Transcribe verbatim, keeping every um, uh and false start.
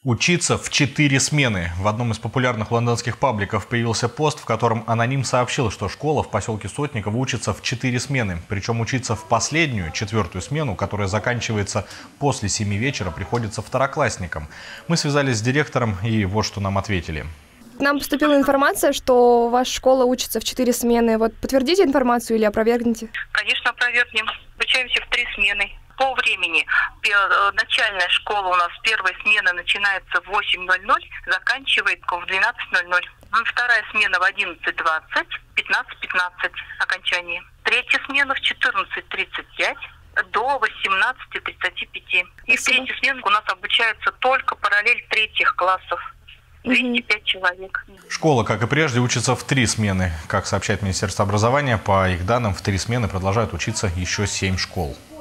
Учиться в четыре смены. В одном из популярных лондонских пабликов появился пост, в котором аноним сообщил, что школа в поселке Сотниково учится в четыре смены. Причем учиться в последнюю, четвертую смену, которая заканчивается после семи вечера, приходится второклассникам. Мы связались с директором, и вот что нам ответили. К нам поступила информация, что ваша школа учится в четыре смены. Вот подтвердите информацию или опровергните? Конечно, опровергнем. Обучаемся в три смены. По времени начальная школа у нас, первая смена начинается в восемь ноль ноль, заканчивается в двенадцать ноль ноль. Вторая смена в одиннадцать двадцать, пятнадцать пятнадцать окончание. Третья смена в четырнадцать тридцать пять до восемнадцати тридцати пяти. И в третьей смене у нас обучаются только параллель третьих классов. двести пять человек. Школа, как и прежде, учится в три смены. Как сообщает Министерство образования, по их данным, в три смены продолжают учиться еще семь школ.